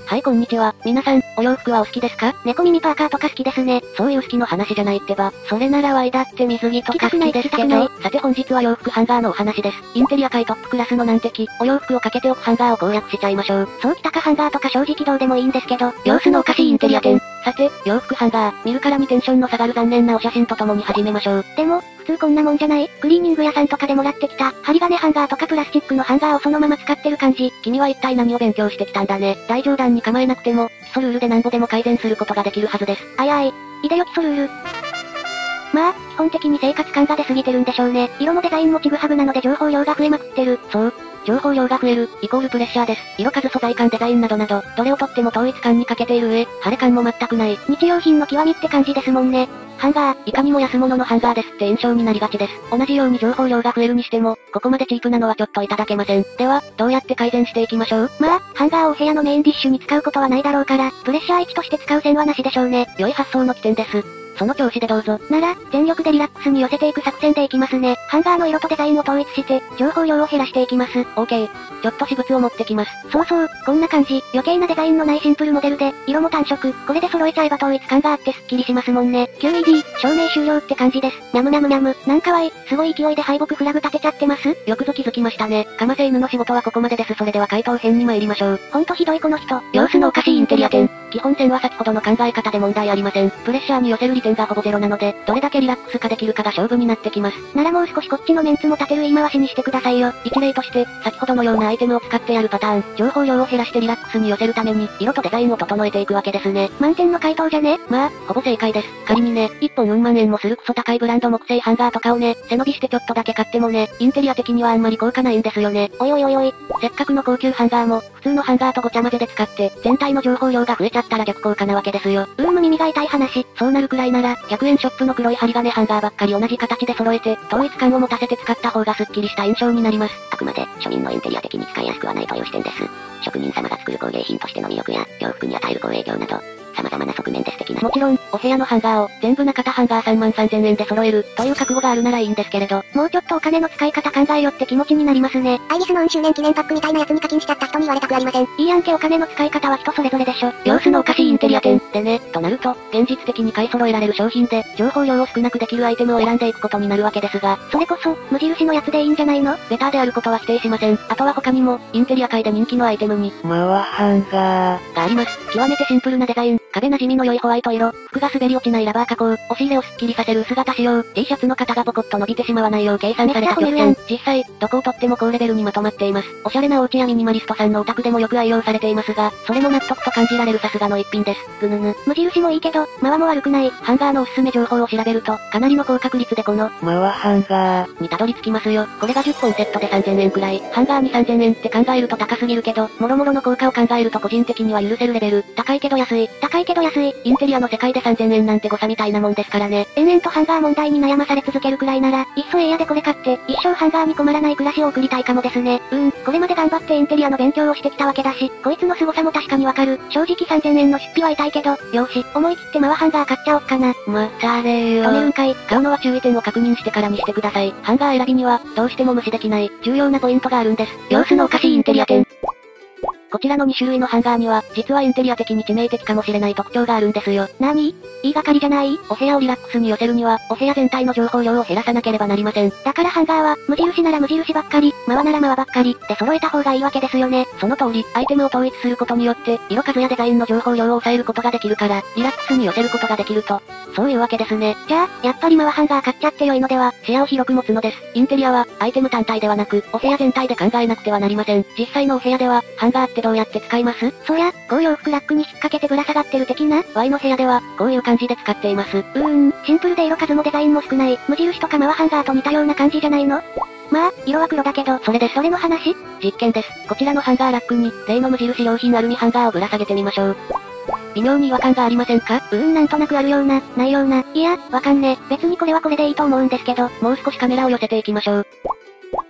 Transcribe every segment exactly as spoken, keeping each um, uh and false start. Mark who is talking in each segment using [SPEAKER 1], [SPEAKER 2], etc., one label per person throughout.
[SPEAKER 1] はい、こんにちは。皆さん、お洋服はお好きですか？
[SPEAKER 2] 猫耳パーカーとか好きですね。
[SPEAKER 1] そういう好きの話じゃないってば。それならワイだって水着とか好きですけど、さて本日は洋服ハンガーのお話です。インテリア界トップクラスの難敵、お洋服をかけておくハンガーを攻略しちゃいましょう。
[SPEAKER 2] そうきたかハンガーとか正直どうでもいいんですけど、
[SPEAKER 1] 様子のおかしいインテリア店。さて、洋服ハンガー、見るからにテンションの下がる残念なお写真とともに始めましょう。
[SPEAKER 2] でも、普通こんなもんじゃない？クリーニング屋さんとかでもらってきた、針金ハンガーとかプラスチックのハンガーをそのまま使ってる感じ。
[SPEAKER 1] 君は一体何を勉強してきたんだね。大冗談に構えなくても、基礎ルールで何ぼでも改善することができるはずです。
[SPEAKER 2] あやい。いでよ基礎ルール。まあ、基本的に生活感が出すぎてるんでしょうね。色もデザインもちぐはぐなので情報量が増えまくってる。
[SPEAKER 1] そう。情報量が増える、イコールプレッシャーです。色数素材感デザインなどなど、どれをとっても統一感に欠けている上、晴れ感も全くない。
[SPEAKER 2] 日用品の極みって感じですもんね。ハンガー、
[SPEAKER 1] いかにも安物のハンガーですって印象になりがちです。同じように情報量が増えるにしても、ここまでチープなのはちょっといただけません。では、どうやって改善していきましょう？
[SPEAKER 2] まあ、ハンガーをお部屋のメインディッシュに使うことはないだろうから、プレッシャーいちとして使う線はなしでしょうね。
[SPEAKER 1] 良い発想の起点です。その調子でどうぞ。
[SPEAKER 2] なら、全力でリラックスに寄せていく作戦でいきますね。ハンガーの色とデザインを統一して、情報量を減らしていきます。
[SPEAKER 1] オーケー。ちょっと私物を持ってきます。
[SPEAKER 2] そうそう、こんな感じ。余計なデザインのないシンプルモデルで、色も単色。これで揃えちゃえば統一感があってスッキリしますもんね。キューイーディー、証明終了って感じです。にゃむにゃむにゃむ。なんかわい、すごい勢いで敗北フラグ立てちゃってます？
[SPEAKER 1] よくぞ気づきましたね。かませ犬の仕事はここまでです。それでは回答編に参りましょう。
[SPEAKER 2] ほんとひどいこの人。
[SPEAKER 1] 様子のおかしいインテリア店。基本線は先ほどの考え方で問題ありません。プレッシャーに寄せる利点がほぼゼロなので、どれだけリラックス化できるかが勝負になってきます。
[SPEAKER 2] ならもう少しこっちのメンツも立てる言い回しにしてくださいよ。
[SPEAKER 1] 一例として、先ほどのようなアイテムを使ってやるパターン、情報量を減らしてリラックスに寄せるために、色とデザインを整えていくわけですね。
[SPEAKER 2] 満点の回答じゃね？
[SPEAKER 1] まあ、ほぼ正解です。仮にね、いっぽんうんまんえんもするクソ高いブランド木製ハンガーとかをね、背伸びしてちょっとだけ買ってもね、インテリア的にはあんまり効果ないんですよね。
[SPEAKER 2] おいおいおいおい。
[SPEAKER 1] せっかくの高級ハンガーも、普通のハンガーとごちゃ混ぜで使って、全体の情報量が増えちゃったら逆効果なわけですよ。
[SPEAKER 2] うーむ耳が痛い話。
[SPEAKER 1] そうなるくらいなら、ひゃくえんショップの黒い針金ハンガーばっかり同じ形で揃えて、統一感を持たせて使った方がスッキリした印象になります。
[SPEAKER 3] あくまで、庶民のインテリア的に使いやすくはないという視点です。職人様が作る工芸品としての魅力や、洋服に与える好影響など、様々な側面で素敵な。
[SPEAKER 1] もちろん、お部屋のハンガーを、全部中田ハンガーさんまんさんぜんえんで揃える、という覚悟があるならいいんですけれど、
[SPEAKER 2] もうちょっとお金の使い方考えよって気持ちになりますね。アイリスのうん周年記念パックみたいなやつに課金しちゃった人に言われたくありません。いいやんけお金の使い方は人それぞれでしょ。
[SPEAKER 1] 様子のおかしいインテリア店。でね、となると、現実的に買い揃えられる商品で、情報量を少なくできるアイテムを選んでいくことになるわけですが、
[SPEAKER 2] それこそ、無印のやつでいいんじゃないの？
[SPEAKER 1] ベターであることは否定しません。あとは他にも、インテリア界で人気のアイテムに、
[SPEAKER 3] マワハンガー
[SPEAKER 1] があります。極めてシンプルなデザイン、壁馴染みの良いホワイト色、服が滑り落ちないラバー加工、押し入れをスッキリさせる薄型仕様、T シャツの型がポコッと伸びてしまわないよう計算された曲線。実際、どこをとっても高レベルにまとまっています。おしゃれなお家やミニマリストさんのお宅でもよく愛用されていますが、それも納得と感じられるさすがの一品です。ぐぬぬ。
[SPEAKER 2] 無印もいいけど、マワも悪くない。
[SPEAKER 1] ハンガーのおすすめ情報を調べると、かなりの高確率でこの、
[SPEAKER 3] マワハンガー
[SPEAKER 1] にたどり着きますよ。これがじゅっぽんセットでさんぜんえんくらい。ハンガーにさんぜんえんって考えると高すぎるけど、もろもろの効果を考えると個人的には許せるレベル。高いけど安い。
[SPEAKER 2] 高いけど安い。
[SPEAKER 1] インテリアの世界でさんぜんえんなんて誤差みたいなもんですからね。
[SPEAKER 2] 延々とハンガー問題に悩まされ続けるくらいなら、いっそエイヤでこれ買って、一生ハンガーに困らない暮らしを送りたいかもですね。うーん、これまで頑張ってインテリアの勉強をしてきたわけだし、こいつの凄さも確かにわかる。正直さんぜんえんの出費は痛いけど、よし、思い切ってマワハンガー買っちゃおっかな。
[SPEAKER 1] ま、されよ。
[SPEAKER 2] 止めるんかい。
[SPEAKER 1] 買うのは注意点を確認してからにしてください。ハンガー選びには、どうしても無視できない、重要なポイントがあるんです。様子のおかしいインテリア店。こちらのに種類のハンガーには、実はインテリア的に致命的かもしれない特徴があるんですよ。
[SPEAKER 2] なに？言いがかりじゃない？
[SPEAKER 1] お部屋をリラックスに寄せるには、お部屋全体の情報量を減らさなければなりません。
[SPEAKER 2] だからハンガーは、無印なら無印ばっかり、マワならマワばっかり、で揃えた方がいいわけですよね。
[SPEAKER 1] その通り、アイテムを統一することによって、色数やデザインの情報量を抑えることができるから、リラックスに寄せることができると。そういうわけですね。
[SPEAKER 2] じゃあ、やっぱりマワハンガー買っちゃって良いのでは？
[SPEAKER 1] 視野を広く持つのです。インテリアは、アイテム単体ではなく、お部屋全体で考えなくてはなりません。実際のお部屋では、ハンガーってどうやって使います？
[SPEAKER 2] そりゃ、こう洋服ラックに引っ掛けてぶら下がってる的な？
[SPEAKER 1] Y の部屋では、こういう感じで使っています。う
[SPEAKER 2] ーん、シンプルで色数もデザインも少ない、無印とかマワハンガーと似たような感じじゃないの？まあ、色は黒だけど、それでそれの話？
[SPEAKER 1] 実験です。こちらのハンガーラックに、例の無印良品アルミハンガーをぶら下げてみましょう。微妙に違和感がありませんか？
[SPEAKER 2] うーん、なんとなくあるような、ないような。いや、わかんね。別にこれはこれでいいと思うんですけど、
[SPEAKER 1] もう少しカメラを寄せていきましょう。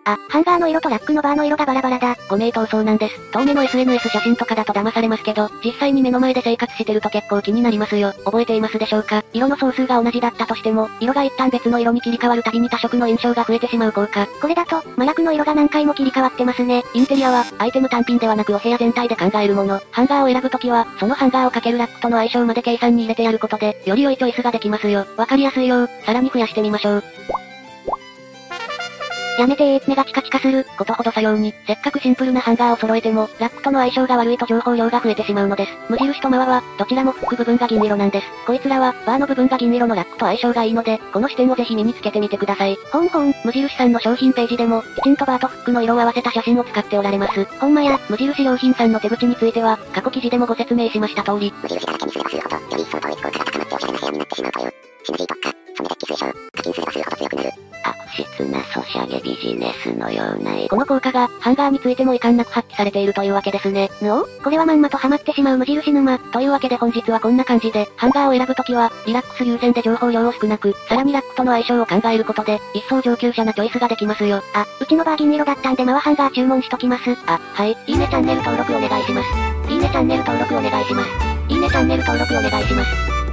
[SPEAKER 2] あ、ハンガーの色とラックのバーの色がバラバラだ。
[SPEAKER 1] ご名答そうなんです。遠目の エスエヌエス 写真とかだと騙されますけど、実際に目の前で生活してると結構気になりますよ。覚えていますでしょうか？色の総数が同じだったとしても、色が一旦別の色に切り替わるたびに多色の印象が増えてしまう効果。
[SPEAKER 2] これだと、麻薬の色が何回も切り替わってますね。
[SPEAKER 1] インテリアは、アイテム単品ではなくお部屋全体で考えるもの。ハンガーを選ぶときは、そのハンガーをかけるラックとの相性まで計算に入れてやることで、より良いチョイスができますよ。わかりやすいよう、さらに増やしてみましょう。
[SPEAKER 2] やめてー、目がチカチカする。
[SPEAKER 1] ことほどさように、せっかくシンプルなハンガーを揃えても、ラックとの相性が悪いと情報量が増えてしまうのです。無印とマワは、どちらもフック部分が銀色なんです。こいつらは、バーの部分が銀色のラックと相性がいいので、この視点をぜひ身につけてみてください。
[SPEAKER 2] ほんほん、
[SPEAKER 1] 無印さんの商品ページでも、きちんとバーとフックの色を合わせた写真を使っておられます。
[SPEAKER 2] ほんまや、
[SPEAKER 1] 無印良品さんの手口については、過去記事でもご説明しました通り、
[SPEAKER 3] 無印だらけにすればするほど、より一層統一効果が高まっておしゃれな部屋になってしまうという、シナジー特化、染めデッキ推奨、課金すればするほど強くなる。悪質なソシャゲビジネスのような
[SPEAKER 1] この効果が、ハンガーについても遺憾なく発揮されているというわけですね。
[SPEAKER 2] ぬお？これはまんまとハマってしまう無印沼。
[SPEAKER 1] というわけで本日はこんな感じで、ハンガーを選ぶときは、リラックス優先で情報量を少なく、さらにラックとの相性を考えることで、一層上級者なチョイスができますよ。
[SPEAKER 2] あ、うちのバー銀色だったんでマワハンガー注文しときます。
[SPEAKER 1] あ、はい。いいねチャンネル登録お願いします。いいねチャンネル登録お願いします。いいねチャンネル登録お願いします。